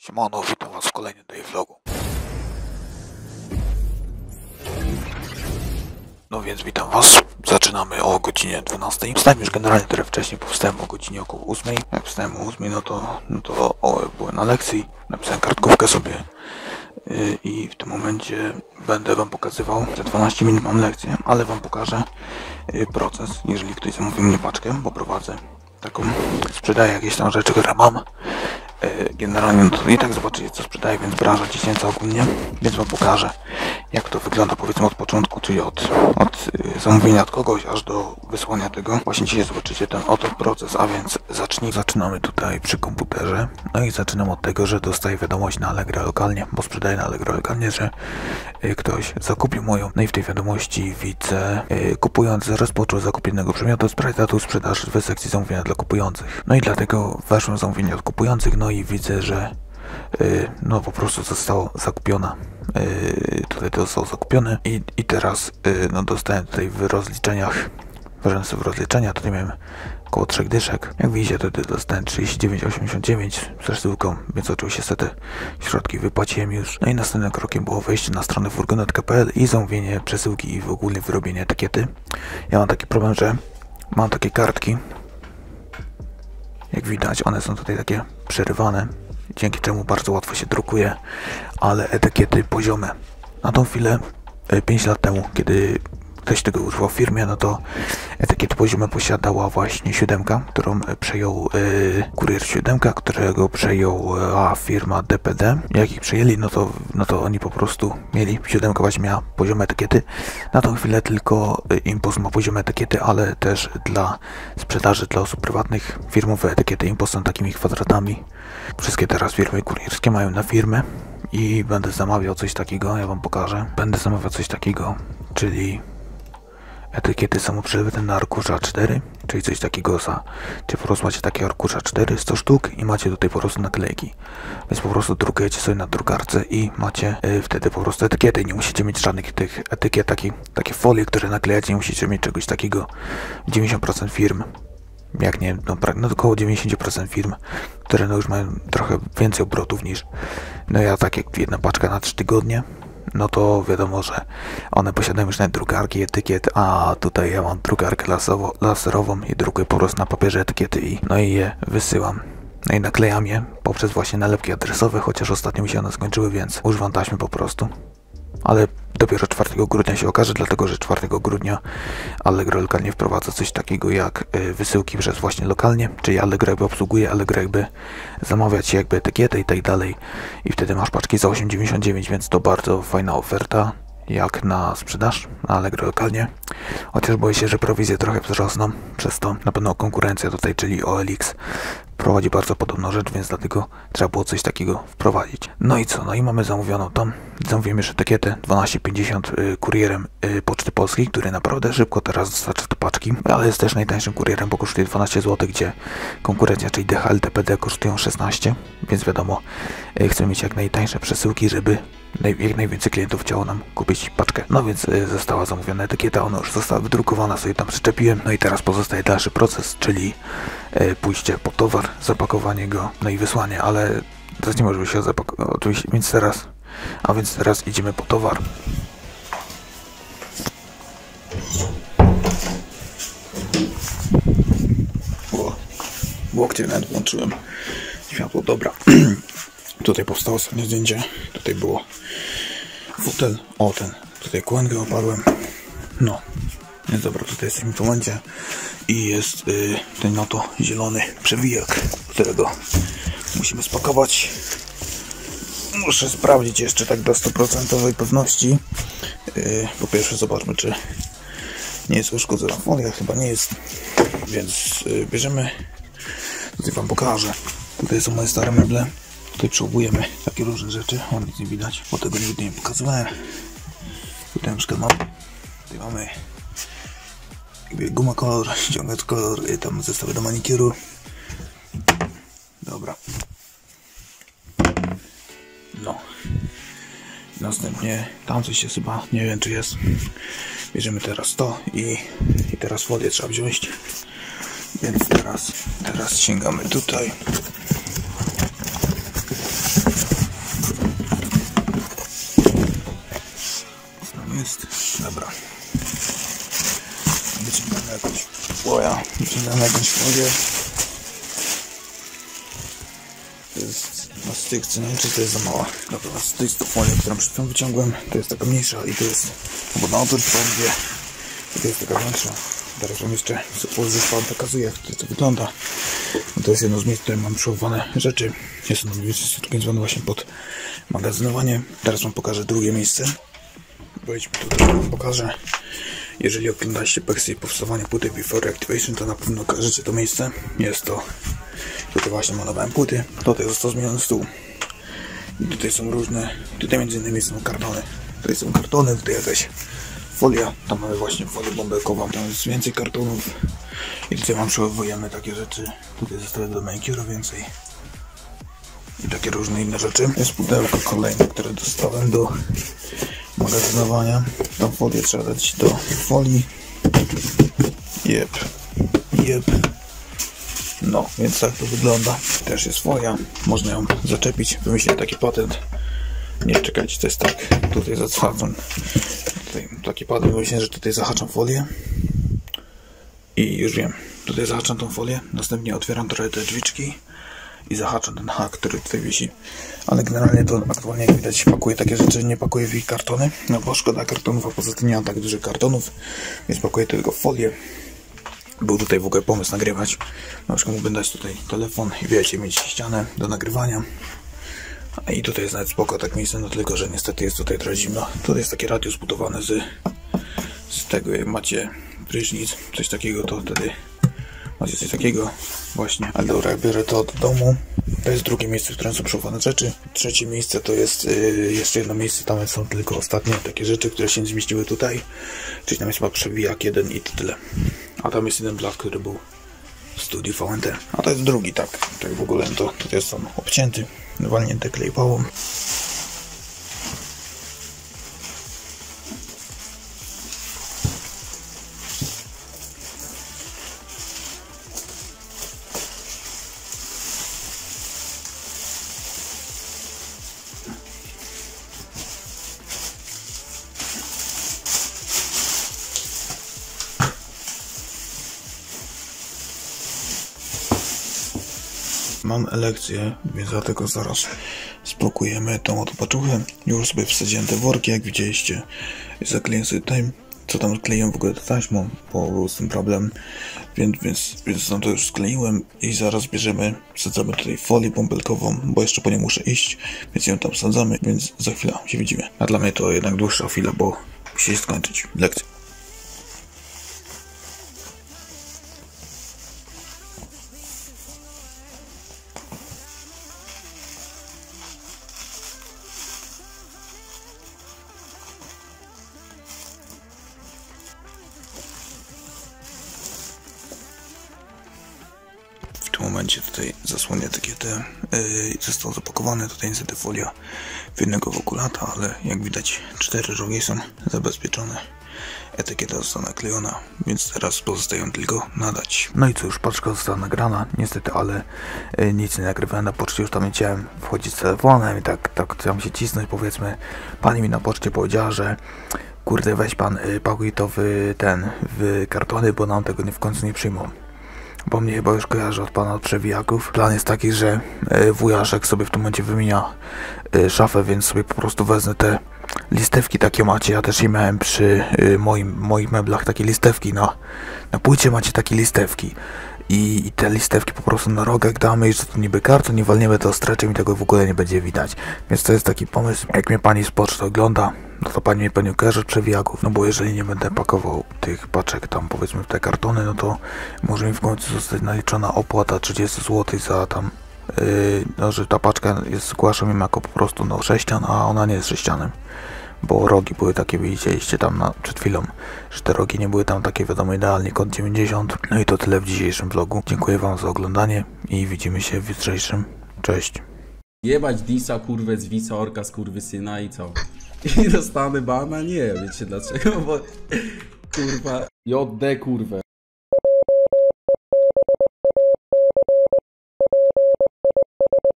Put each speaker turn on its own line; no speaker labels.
Siemano, witam was w kolejnym day vlogu. No więc witam was. Zaczynamy o godzinie 12. Wstałem już generalnie trochę wcześniej, bo wstałem o godzinie około 8. Jak wstałem o 8, byłem na lekcji. Napisałem kartkówkę sobie i w tym momencie będę wam pokazywał. Za 12 minut mam lekcję, ale wam pokażę proces. Jeżeli ktoś zamówi mnie paczkę, bo prowadzę taką, sprzedaję jakieś tam rzeczy, które mam. Generalnie no to i tak zobaczycie, co sprzedaję, więc branża dziecięca ogólnie, więc wam pokażę, jak to wygląda, powiedzmy od początku, czyli od zamówienia od kogoś aż do wysłania tego. Właśnie dzisiaj zobaczycie ten oto proces, a więc zaczynamy tutaj przy komputerze. No i zaczynam od tego, że dostaję wiadomość na Allegro lokalnie, bo sprzedaję na Allegro lokalnie, że ktoś zakupił moją. No i w tej wiadomości widzę, kupujący rozpoczął zakup jednego przedmiotu, sprawdź datum sprzedaży w sekcji zamówienia dla kupujących. No i dlatego weszłem w zamówienie od kupujących, no i widzę, że no po prostu zostało zakupiona. Tutaj to zostało zakupione i teraz no dostałem tutaj w rozliczeniach, włożyłem sobie w rozliczenia, tutaj miałem około 3 dyszek. Jak widzicie, tutaj dostałem 39,89 z przesyłką, więc oczywiście te środki wypłaciłem już. No i następnym krokiem było wejście na stronę furgonetka.pl i zamówienie przesyłki i w ogóle wyrobienie etykiety. Ja mam taki problem, że mam takie kartki. Jak widać, one są tutaj takie przerywane, dzięki czemu bardzo łatwo się drukuje, ale etykiety poziome. Na tą chwilę, 5 lat temu, kiedy ktoś tego używał w firmie, no to etykiety poziome posiadała właśnie 7, którą przejął Kurier 7, którego przejęła firma DPD. Jak ich przejęli, no to oni po prostu mieli 7 właśnie miała poziome etykiety. Na tą chwilę tylko Impost ma poziome etykiety, ale też dla sprzedaży dla osób prywatnych firmowe etykiety Impost są takimi kwadratami. Wszystkie teraz firmy kurierskie mają na firmę i będę zamawiał coś takiego, ja wam pokażę. Będę zamawiał coś takiego, czyli etykiety samoprzelewane na arkusz A4, czyli coś takiego czy po prostu macie takie arkusze A4, 100 sztuk i macie tutaj po prostu naklejki. Więc po prostu drukujecie sobie na drukarce i macie wtedy po prostu etykiety. Nie musicie mieć żadnych tych etykiet, takie folie, które naklejacie, nie musicie mieć czegoś takiego. 90% firm, jak nie, no około 90% firm, które no już mają trochę więcej obrotów niż, no ja tak jak jedna paczka na 3 tygodnie, no to wiadomo, że one posiadają już nawet drukarki etykiet, a tutaj ja mam drukarkę laserową i drukuję po prostu na papierze etykiety i je wysyłam. No i naklejam je poprzez właśnie nalepki adresowe, chociaż ostatnio mi się one skończyły, więc używam taśmy po prostu. Ale dopiero 4 grudnia się okaże, dlatego że 4 grudnia Allegro lokalnie wprowadza coś takiego jak wysyłki przez właśnie lokalnie, czyli Allegro jakby obsługuje, Allegro jakby zamawiać jakby etykietę i tak dalej i wtedy masz paczki za 8,99, więc to bardzo fajna oferta jak na sprzedaż na Allegro lokalnie, chociaż boję się, że prowizje trochę wzrosną przez to, na pewno konkurencja tutaj, czyli OLX prowadzi bardzo podobną rzecz, więc dlatego trzeba było coś takiego wprowadzić. No i co? No i mamy zamówioną tam. Zamówiłem już etykietę 12,50 kurierem Poczty Polskiej, który naprawdę szybko teraz dostarcza te paczki, ale jest też najtańszym kurierem, bo kosztuje 12 zł, gdzie konkurencja, czyli DHL, DPD kosztują 16, więc wiadomo, chcemy mieć jak najtańsze przesyłki, żeby jak najwięcej klientów chciało nam kupić paczkę. No więc została zamówiona etykieta, ona już została wydrukowana, sobie tam przyczepiłem. No i teraz pozostaje dalszy proces, czyli pójście po towar, zapakowanie go, no i wysłanie, ale teraz nie może się zapakować, oczywiście, więc teraz idziemy po towar. Łokcie nawet włączyłem. Światło, dobra. Tutaj powstało ostatnie zdjęcie. Tutaj było fotel. O, tutaj kłęgę oparłem. No. Więc dobra, tutaj jesteśmy w momencie. I jest ten oto zielony przewijak, którego musimy spakować. Muszę sprawdzić jeszcze tak do 100% pewności. Po pierwsze zobaczmy, czy nie jest uszkodzona folia. Chyba nie jest. Więc bierzemy. Tutaj wam pokażę. Tutaj są moje stare meble. Tutaj przełbujemy takie różne rzeczy. O, nic nie widać, bo tego nigdy nie pokazywałem. Tutaj na przykład mamy jakby guma kolor, ściągacz kolor, tam zestawy do manikiuru. Dobra. No. Następnie tam coś jest chyba, nie wiem czy jest. Bierzemy teraz to i teraz folię trzeba wziąć. Więc teraz sięgamy tutaj. jest. Dobra. Wyciągamy jakąś folię. Wyciągamy jakąś folię. To jest na stykce, nie wiem czy to jest za mała. Dobra, to jest to folia, którą przed chwilą wyciągłem. To jest taka mniejsza i to jest albo na odwrót będzie. I to jest taka większa. Teraz wam jeszcze wam pokazuję, jak to wygląda. To jest jedno z miejsc, w którym mam przechowywane rzeczy. Jest ono mniej więcej zorganizowane właśnie pod magazynowanie. Teraz wam pokażę drugie miejsce. Wejdźmy tutaj, wam pokażę. Jeżeli oglądaliście kwestię powstawania płyty Before Activation, to na pewno kojarzycie to miejsce. Jest to... Tutaj właśnie malowałem płyty. Tutaj został zmieniony stół. I tutaj są różne... Tutaj między innymi są kartony. Tutaj są kartony, tutaj jakaś folia. Tam mamy właśnie folię bąbelkową. Tam jest więcej kartonów. I tutaj mam przechowujemy takie rzeczy. Tutaj zostały do manicura więcej. I takie różne inne rzeczy. Jest pudełko kolejne, które dostałem do magazynowania. Tą folię trzeba dać do folii. Jep. No, więc tak to wygląda. Też jest folia. Można ją zaczepić. Wymyśliłem taki patent. Nie, czekajcie, to jest tak. Tutaj zahaczam. Tutaj taki patent. Wymyśliłem, że tutaj zahaczam folię. I już wiem. Tutaj zahaczam tą folię. Następnie otwieram trochę te drzwiczki. I zahaczam ten hak, który tutaj wisi. Ale generalnie to aktualnie, jak widać, pakuję takie rzeczy, nie pakuję w ich kartony. No bo szkoda kartonów, a poza tym nie mam tak dużych kartonów. Więc pakuję tylko w folię. Był tutaj w ogóle pomysł nagrywać. Na przykład mógłbym dać tutaj telefon i wiecie, mieć ścianę do nagrywania. I tutaj jest nawet spoko tak miejsce, no tylko, że niestety jest tutaj trochę zimno. Tutaj jest takie radio zbudowane z tego, jak macie prysznic, coś takiego, to wtedy macie coś takiego właśnie. Ale dobra, jak biorę to do domu. To jest drugie miejsce, w którym są przechowane rzeczy. Trzecie miejsce to jest jeszcze jedno miejsce, tam są tylko ostatnie takie rzeczy, które się nie zmieściły tutaj. Czyli tam jest chyba przewijak jeden i to tyle. A tam jest jeden blat, który był w studiu VNT. A to jest drugi, tak. Tak w ogóle to tutaj jest on obcięty, walnięty klejpałą. Mam elekcję, więc dlatego zaraz spakujemy tą oto paczuchę. Już sobie wsadziłem te worki, jak widzieliście. Zakleję sobie tutaj, co tam skleiłem w ogóle taśmą, bo był z tym problem. Więc tam to już skleiłem i zaraz bierzemy, wsadzamy tutaj folię bąbelkową, bo jeszcze po nią muszę iść, więc ją tam wsadzamy, więc za chwilę się widzimy. A dla mnie to jednak dłuższa chwila, bo musi się skończyć lekcja. W tym momencie tutaj zasłonię etykietę. Został zapakowany tutaj niestety folia w jednego wokół lata, ale jak widać 4 rogi są zabezpieczone. Etykieta została naklejona, więc teraz pozostaje tylko nadać. No i cóż, paczka została nagrana, niestety, ale nic nie nagrywałem na poczcie, już tam nie chciałem wchodzić z telefonem i tak chciałem się cisnąć, powiedzmy. Pani mi na poczcie powiedziała, że kurde, weź pan, pakuj to w kartony, bo nam tego w końcu nie przyjmą. Bo mnie chyba już kojarzy od pana przewijaków. Plan jest taki, że wujaszek sobie w tym momencie wymienia szafę, więc sobie po prostu wezmę te listewki takie macie. Ja też je miałem przy moich meblach, takie listewki. Na płycie macie takie listewki. I te listewki po prostu na rogach damy i że to niby karton, nie walniemy to streczem i tego w ogóle nie będzie widać. Więc to jest taki pomysł. Jak mnie pani z poczty ogląda, no to pani mnie pewnie kojarzy od przewijaków. No bo jeżeli nie będę pakował tych paczek tam powiedzmy w te kartony, no to może mi w końcu zostać naliczona opłata 30 zł za tam, no że ta paczka jest, zgłaszam ją jako po prostu no sześcian, a ona nie jest sześcianem. Bo rogi były takie, widzieliście tam przed chwilą, że te rogi nie były tam takie wiadomo idealnie, kąt 90. No i to tyle w dzisiejszym vlogu. Dziękuję wam za oglądanie i widzimy się w jutrzejszym. Cześć.
Jebać Disa, kurwę z Wica, orka z kurwysyna i co? I dostanę bana? Nie, wiecie dlaczego? Bo kurwa JD kurwę.